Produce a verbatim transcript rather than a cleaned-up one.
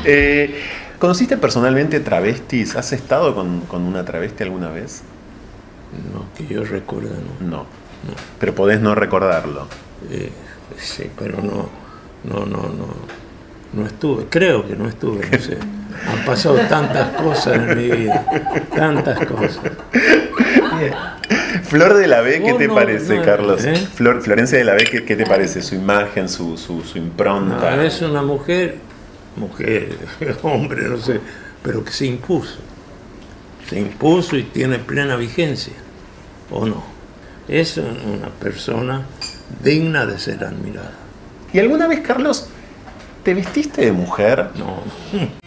Eh, ¿Conociste personalmente travestis? ¿Has estado con, con una travesti alguna vez? No, que yo recuerdo, no. No. No. Pero podés no recordarlo. Eh, sí, pero no, no, no, no, no estuve. Creo que no estuve, no sé. Han pasado tantas cosas en mi vida, tantas cosas. Flor de la B, ¿qué Oh, te no, parece, no, Carlos? ¿eh? Flor, Florencia de la B, ¿qué, qué te parece? Su imagen, su, su, su impronta. No, es una mujer, mujer, hombre, no sé, pero que se impuso. Se impuso y tiene plena vigencia, ¿o no? Es una persona digna de ser admirada. ¿Y alguna vez, Carlos, te vestiste de mujer? No,